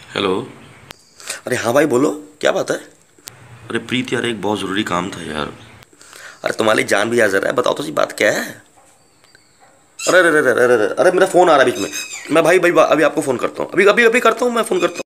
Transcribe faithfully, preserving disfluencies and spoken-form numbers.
Hello. अरे हाँ भाई, बोलो क्या बात है। अरे प्रीत यार, एक बहुत ज़रूरी काम था यार। अरे तुम्हारी जान भी हाजिर है, बताओ तो सही बात क्या है। अरे अरे अरे अरे अरे अरे, मेरा फोन आ रहा है बीच में। मैं भाई भाई अभी आपको फोन करता हूँ, अभी अभी अभी करता हूँ, मैं फोन करता हूँ।